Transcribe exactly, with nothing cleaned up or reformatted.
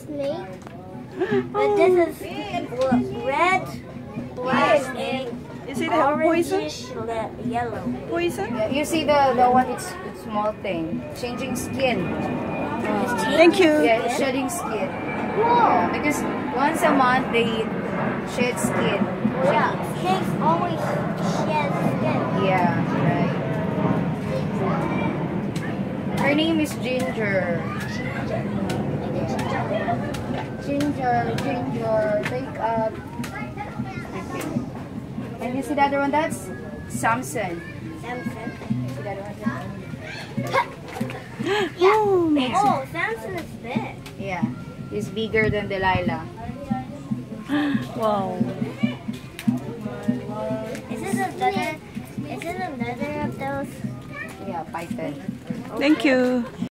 snake, but this is red, black, and Is it have poison? orangish le- yellow. Poison? Yeah, you see the the one, it's, it's small thing, changing skin. Thank you. Yeah, it's shedding skin. Yeah, because once a month they shed skin. Yeah, snakes always shed skin. Yeah, right. Her name is Ginger. Ginger, Ginger, wake up. And you see the other one? That's Samson. Samson. See the other one? Yeah. Oh, Oh, Samson is big. Yeah, he's bigger than Delilah. wow. Is this another? Is this another of those? Yeah, python. Thank you.